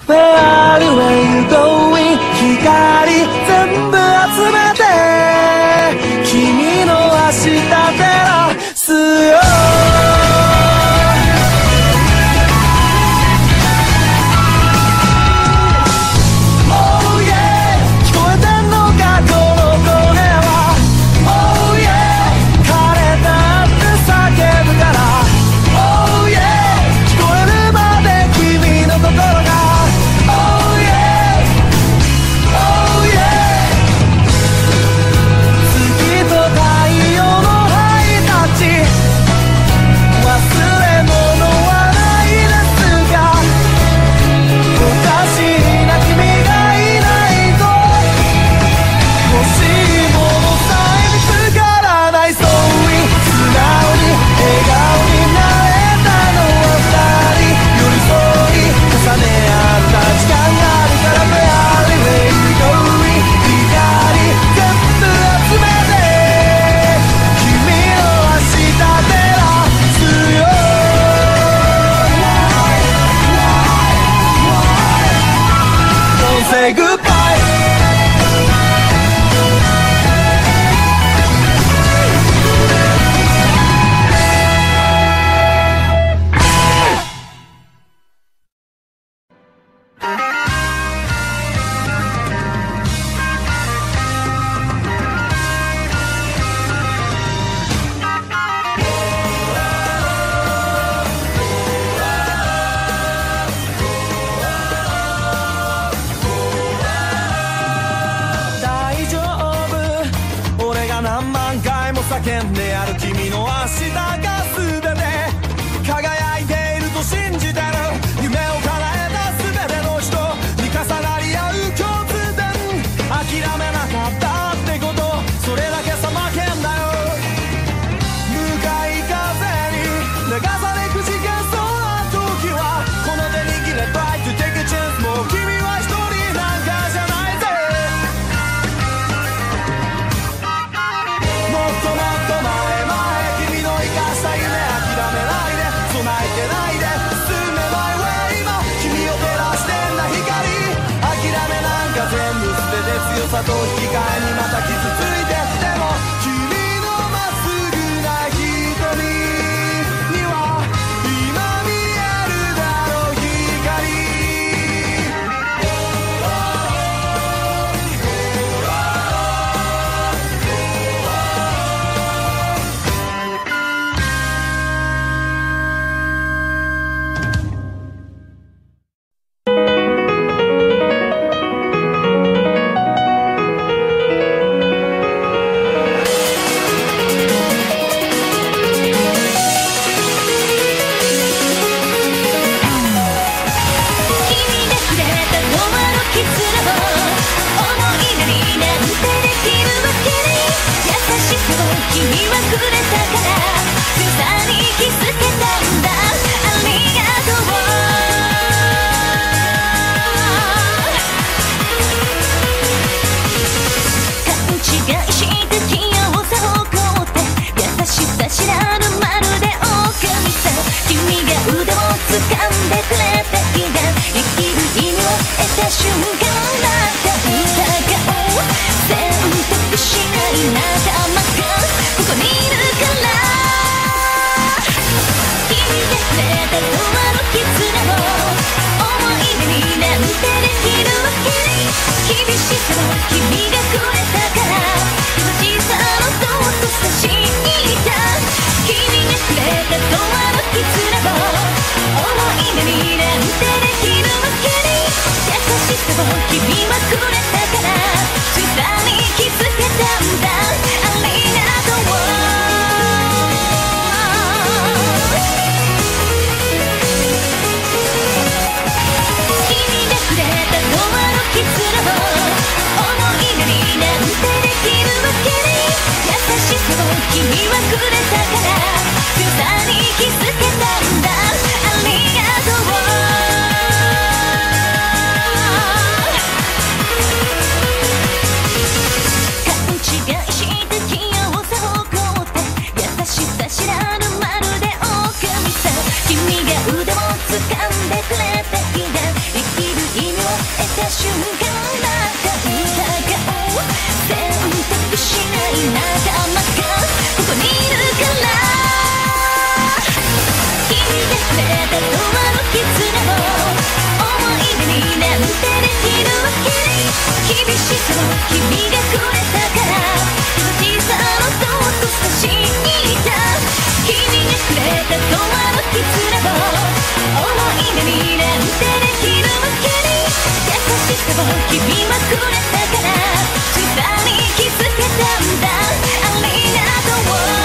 Where are you going? 光全部集めて君の明日照らすよ。Oh yeah 聞こえてんのかこの声は。Oh yeah 枯れたって叫ぶから。Oh yeah 聞こえるまで君の心が。Oh yeah Oh yeah 月と太陽のハイタッチ忘れ物はないですがおかしいな君がいないと欲しいものさえ見つからない。そういう素直に笑顔になれたのは二人寄り添い重ね合った時間があるから。フェアリーウェイゴー光全部集めて君の明日照らすよ。Don't say goodbye大丈夫俺が何万回も叫んでやる君の明日が全て輝いていると信じてる。夢を叶えた全ての人に重なり合う共通点諦めなかったってことそれだけさ負けんだよ。向かい風に流されくじけそうな時はこの手握れ Try to take a chance もう君は一人なんかじゃないぜ。もっともっと前々君の生かした夢諦めないで備えてないで進め My way 今君を照らしてんだ光諦めなんか全部捨てて強さと引き換えにまた傷ついてでも君のまっすぐな瞳には今見えるだろう光。 瞬間また歌顔選択しない仲間がここにいるから君がくれた永遠の絆を思い出になんてできるわけない厳しさを君がくれたから優しさのそっと差しにいた君がくれた永遠の絆を思い出になんてできるわけない優しさを君はくれたから翼に気づけたんだありがとう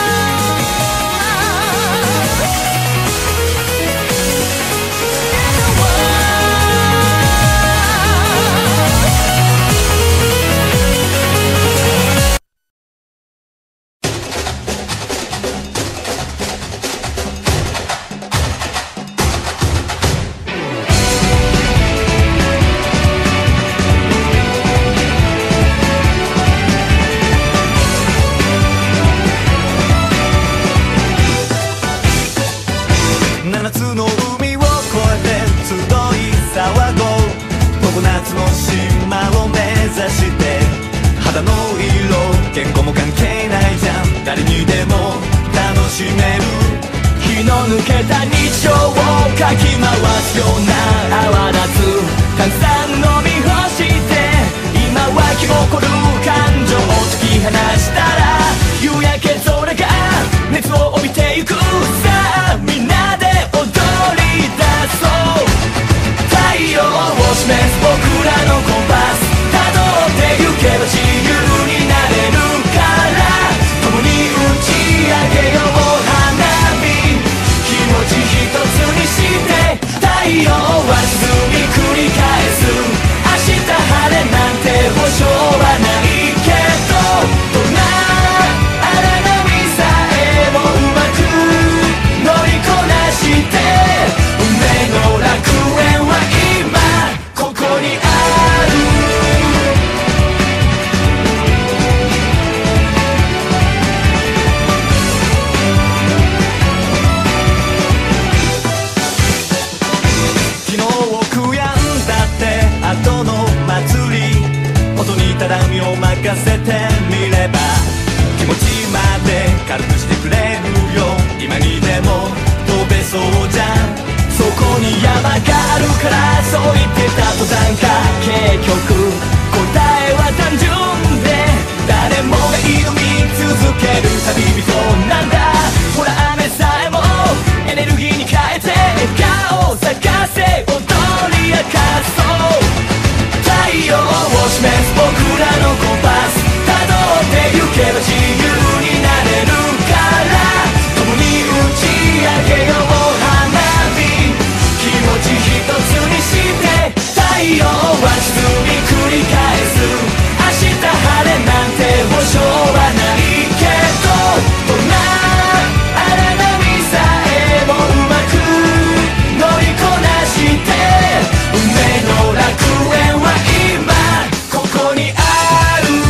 7つの海を越えて集い騒ごう常夏の島を目指して肌の色言語も関係ないじゃん誰にでも楽しめる気の抜けた日常をかき回すような泡立つ炭酸飲み干して今湧き起こる感情を解き放したら夕焼け空が熱を帯びてゆくさあみんなで踊り出そう太陽を示す僕らのコンパス辿ってゆけば自由になれるから共に打ち上げよう花火気持ち一つにして太陽は沈み繰り返す明日晴れなんて保証はないけどどんな荒波さえもうまく乗りこなして運命の楽園は今ここにある昨日を悔やんだって後の祭り音にただ身を任せてみれば気持ちまで軽くしてくれるよ今にでも飛べそうじゃんそこに山があるからそう言ってた登山家結局答えは単純で誰もが挑み続ける旅人なんだほら雨さえもエネルギーに変えて笑顔を咲かせ踊り明かそう太陽を示す僕らのコンパス辿ってゆけば自由になれるから共に打ち上げよう花火気持ち一つにして太陽は沈み繰り返す明日晴れなんて保証はないけどどんな荒波さえもうまく乗りこなして運命の楽園は今ここにある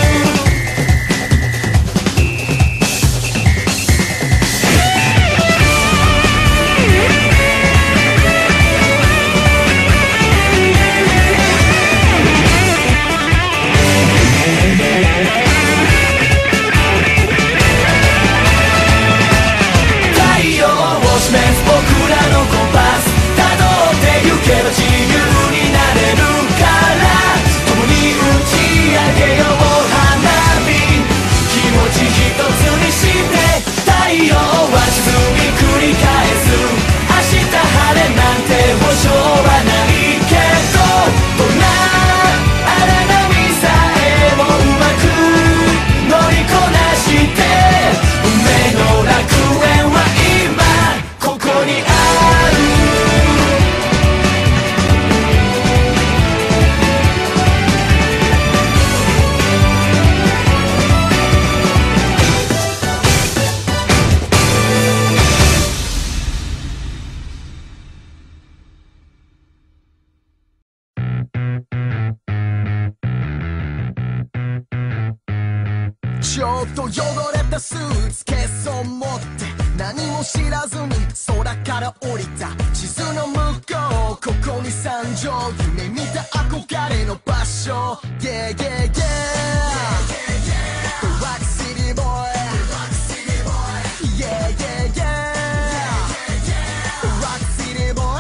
太陽を示す僕らのコンパス辿ってゆけば自由になれるから共に打ち上げよう花火気持ち一つにして太陽は沈み繰り返す明日晴れなんて保証はないけどどんな荒波さえもうまく乗りこなして運命の楽園は今ここにあるちょっと汚れたスーツケースを持って何も知らずに空から降りた地図の向こうここに山上夢見た憧れの場所 Yeah yeah yeah The Rock City Boy Yeah yeah yeah The Rock City Boy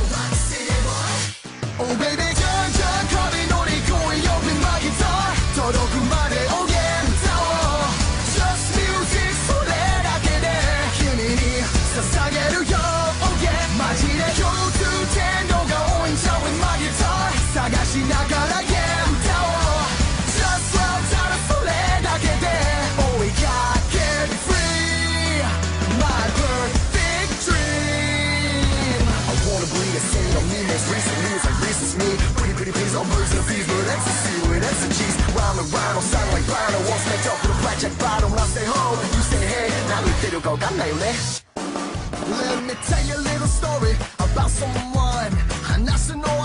Oh baby じゃんじゃん壁乗り越えよう今ギター届くまでおげん歌おう Just music それだけで君に捧げるよ Oh yeah マジで共通点度が多いんちゃう今ギター探しながら Yeah 歌おう Just love ただそれだけで追いかける Free My perfect dream I wanna breathe a scene of me makes recent news like this is me Pretty pretty please all birds and bees but ecstasy with exegesis Round and round sound like vinyl What's meant up with a blackjack bottle I say ho you say hey 何言ってるか分かんないよね Let me tell you a little story about someone 話すの